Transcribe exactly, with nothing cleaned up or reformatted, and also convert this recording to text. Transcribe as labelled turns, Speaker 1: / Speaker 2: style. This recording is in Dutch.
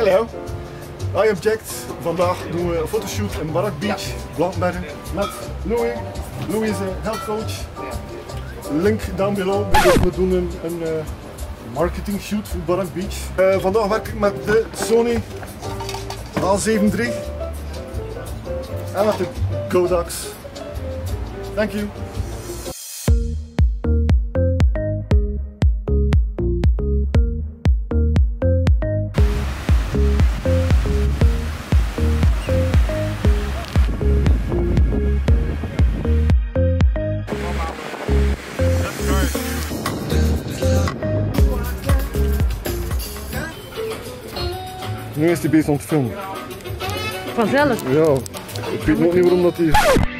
Speaker 1: Hallo. I Object. Vandaag doen we een fotoshoot in Barak Beach, Blankenbergen, met Louis. Louis is een health coach. Link down below. We doen een, een uh, marketing shoot voor Barak Beach. Uh, vandaag werk ik met de Sony A zeven drie en met de Godox. Thank you. Nu is hij bezig om te filmen.
Speaker 2: Vanzelf?
Speaker 1: Ja, ik weet nog niet waarom dat hij...